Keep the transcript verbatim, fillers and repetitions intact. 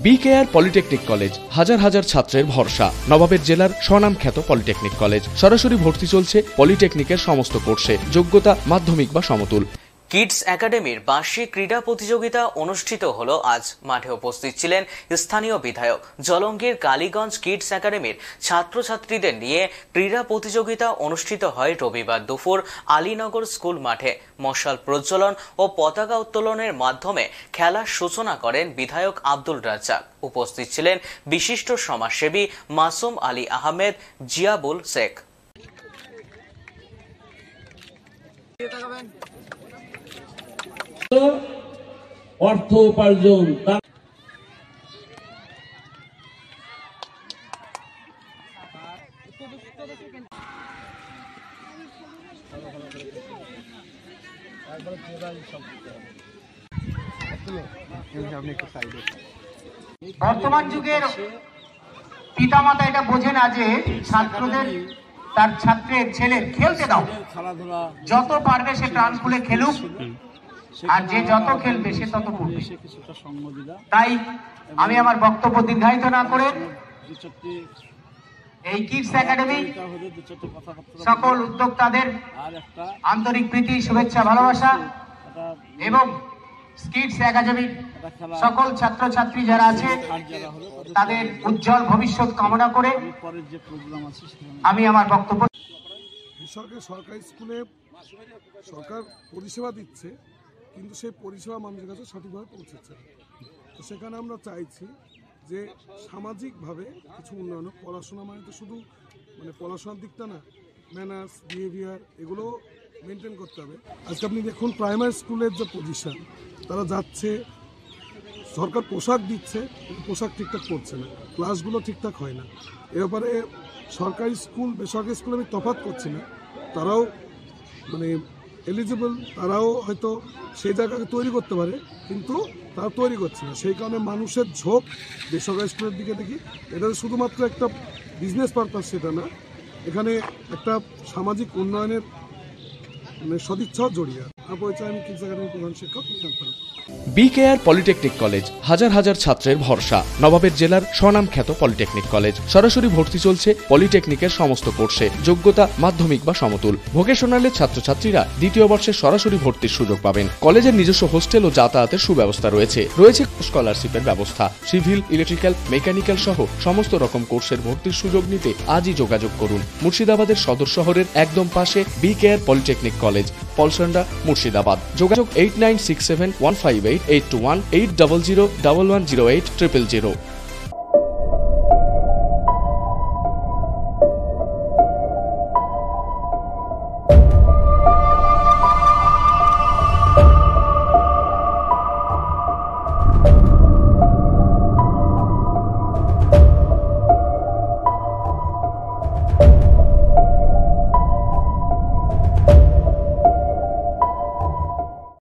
BKR polytechnic college হাজার হাজার ছাত্রের ভরসা। নবাবের জেলার স্বনামখ্যাত পলিটেকনিক কলেজ। সরাসরি ভর্তি চলছে পলিটেকনিকের সমস্ত কোর্সে। যোগ্যতা মাধ্যমিক বা সমতুল। কিডস একাডেমির বার্ষিক ক্রীড়া প্রতিযোগিতা অনুষ্ঠিত হলো আজ। মাঠে উপস্থিত ছিলেন স্থানীয় বিধায়ক। জলঙ্গির কালীগঞ্জ কিডস একাডেমির ছাত্রছাত্রীদের নিয়ে ক্রীড়া প্রতিযোগিতা অনুষ্ঠিত হয় রবিবার দুপুর আলীনগর স্কুল মাঠে। মশাল প্রজ্বলন ও পতাকা উত্তোলনের মাধ্যমে খেলার সূচনা করেন বিধায়ক আব্দুল রাজ্জাক। উপস্থিত ছিলেন বিশিষ্ট সমাজসেবী মাসুম আলী আহমেদ, জিয়াবুল শেখ। অর্থ উপার্জন বর্তমান যুগের পিতামাতা এটা বোঝে না যে ছাত্রদের তার ছাত্রের ছেলের খেলতে দাও, যত পারবে সে প্রাণ খুলে খেলুক, আর যে যত খেলবে সে তত পড়বে। তাই আমি আমার বক্তব্য দীর্ঘায়িত না করে এই কিডস একাডেমি সকল উদ্যোক্তাদের আন্তরিক প্রীতি, শুভেচ্ছা, ভালোবাসা এবং কিডস একাডেমি সকল ছাত্রছাত্রী যারা আছে তাদের উজ্জ্বল ভবিষ্যৎ কামনা করে আমি আমার বক্তব্য। সরকারি স্কুলে সরকার পরিষেবা দিচ্ছে, কিন্তু সেই পরিষেবা মানুষের কাছে সঠিকভাবে পৌঁছচ্ছে। তো সেখানে আমরা চাইছি যে সামাজিকভাবে কিছু উন্নয়ন। পড়াশোনা মানে তো শুধু মানে পড়াশোনার দিকটা না, ম্যানার্স, বিহেভিয়ার এগুলো মেনটেন করতে হবে। আজকে আপনি দেখুন প্রাইমারি স্কুলের যে পজিশন, তারা যাচ্ছে, সরকার পোশাক দিচ্ছে, পোশাক ঠিকঠাক পড়ছে না, ক্লাসগুলো ঠিকঠাক হয় না। এ ব্যাপারে সরকারি স্কুল বেসরকারি স্কুলে আমি তফাৎ করছি না, তারাও মানে এলিজিবল, তারাও হয়তো সেই জায়গাকে তৈরি করতে পারে, কিন্তু তারা তৈরি করছে না। সেই কারণে মানুষের ঝোঁক বেসরকারি স্কুলের দিকে দেখি। এটা শুধুমাত্র একটা বিজনেস পারপাস সেটা না, এখানে একটা সামাজিক উন্নয়নের মানে সদিচ্ছাও জড়িয়ে। আমার পরিচয়, আমি কিডস একাডেমির প্রধান শিক্ষক বিজ্ঞান করব। বিকেআর পলিটেকনিক কলেজ হাজার হাজার ছাত্রের ভরসা। নবাবের জেলার স্বনামখ্যাত পলিটেকনিক কলেজ। সরাসরি ভর্তি চলছে পলিটেকনিকের সমস্ত কোর্সে। যোগ্যতা মাধ্যমিক বা সমতুল। ভোকেশনালের ছাত্রছাত্রীরা দ্বিতীয় বর্ষে সরাসরি ভর্তির সুযোগ পাবেন। কলেজের নিজস্ব হোস্টেল ও যাতায়াতের সুব্যবস্থা রয়েছে। রয়েছে স্কলারশিপের ব্যবস্থা। সিভিল, ইলেকট্রিক্যাল, মেকানিক্যাল সহ সমস্ত রকম কোর্সের ভর্তির সুযোগ নিতে আজই যোগাযোগ করুন। মুর্শিদাবাদের সদর শহরের একদম পাশে BKR polytechnic college, Palsanda, Murshidabad. যোগাযোগ eight nine six seven one five eight eight two one, eight double zero double one zero eight triple zero.